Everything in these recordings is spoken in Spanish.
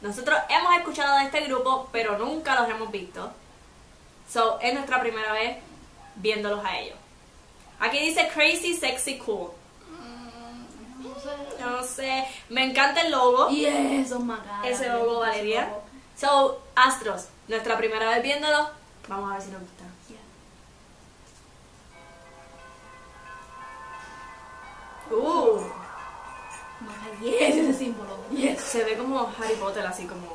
Nosotros hemos escuchado de este grupo, pero nunca los hemos visto. So, es nuestra primera vez viéndolos a ellos. Aquí dice Crazy, Sexy, Cool. No sé. No sé, me encanta el logo. Yes, oh my god. Ese logo, Valeria. logo. So, Astros, nuestra primera vez viéndolos. Vamos a ver si nos gusta. Yeah. Oh my god, yes, ese símbolo. Yes. Se ve como Harry Potter, así como...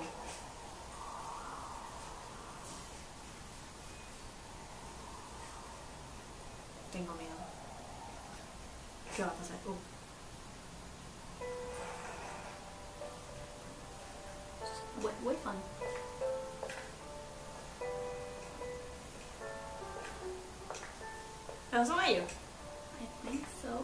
Tengo miedo. ¿Qué va a pasar? Way fun. ¿Esos son ellos? I think so.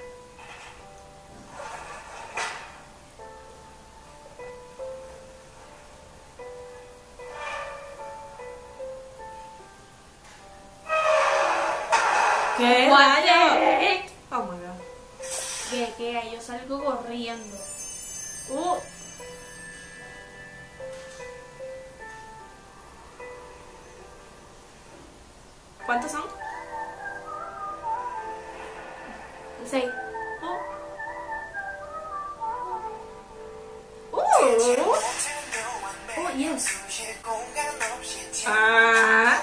¿Qué What rayos? the heck? Oh my god. Que yo salgo corriendo. ¿Cuántos son? 6. Oh, yes. Ah.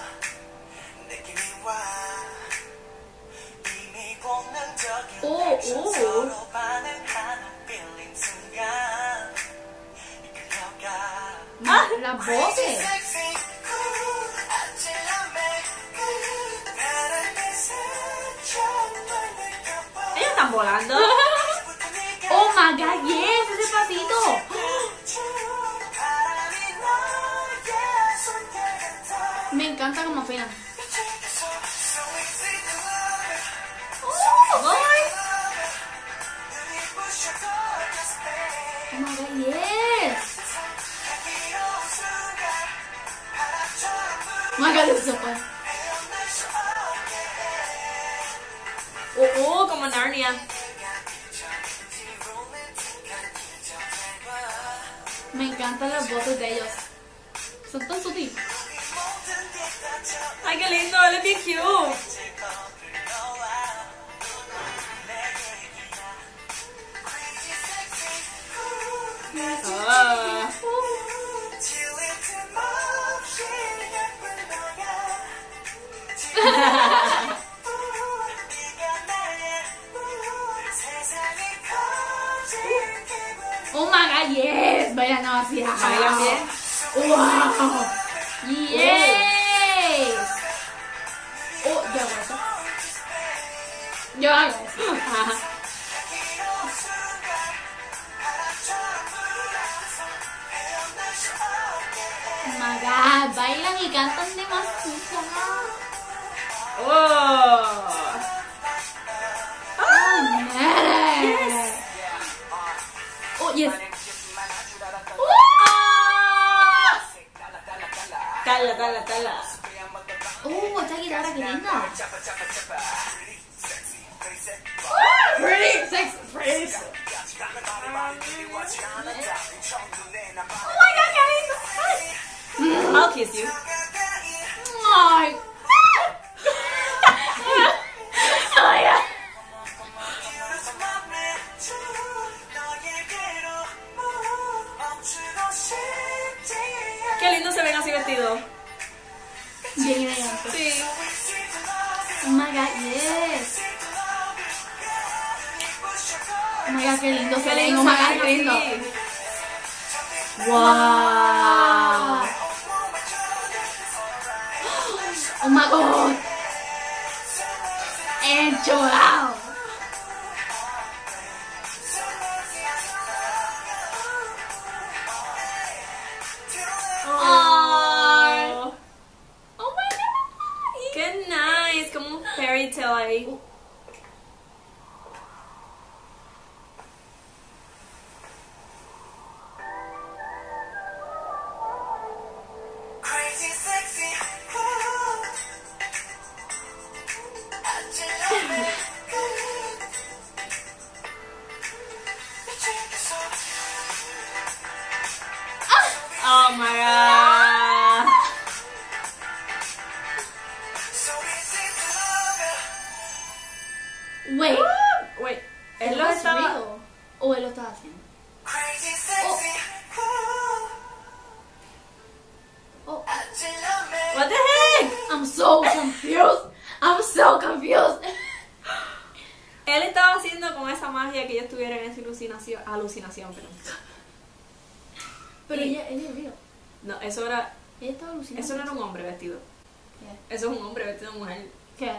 Las voces. Ellos están volando. Oh my god, yes, ese pasito. Me encanta como afinan. Oh my god, yes. Oh my god, this is so fun. Como Narnia. Me encantan las voces de ellos. Son tan sutiles. Ay, qué lindo, él es bien cute. Ah. Oh my god, yes. Bailan así. Bailan bien. Wow. Yes. Oh, ya vuelta. Yo hago eso. Oh my god, bailan y cantan demasiado. Oh. Oh, man. Oh, yes. Tala. Oh, esta guitarra, qué linda. Pretty sexy, pretty sexy. Oh my god, qué lindo. I'll kiss you. Ay. Oh my god. Qué lindo se ven así vestidos. Bien elegante. Sí. Oh my god, yes. Oh my god, qué lindo se ven. Oh my god, qué lindo. Wow. Oh my god. Enchulado. Oh. Oh my god. Qué nice, como un fairy tale ahí. Oh my god. Wait, Wait, él lo ¿es estaba. real? ¿O él lo estaba haciendo? Oh, What the heck? I'm so confused. I'm so confused. Él estaba haciendo con esa magia que ellos tuvieran esa alucinación, perdón. Pero Y- ella es real. No, eso era. Ella estaba alucinando. Eso no era un hombre vestido. ¿Qué? Eso es un hombre vestido de mujer. ¿Qué?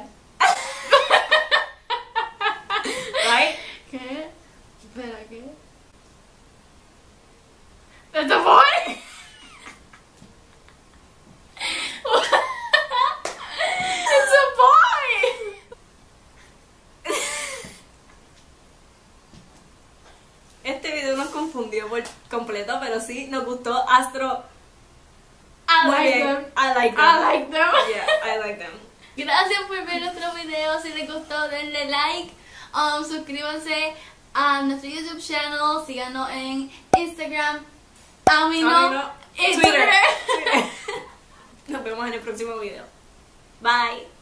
Right? ¿Qué? Espera, ¿qué? ¿That's a boy? It's a boy! Este video nos confundió por completo, pero sí nos gustó Astro. I Muy like bien. them. I like them. I like them. Yeah, I like them. Gracias por ver nuestro video. Si les gustó, denle like. Suscríbanse a nuestro YouTube channel. Síganos en Instagram. A mí no. Twitter. Instagram. Nos vemos en el próximo video. Bye.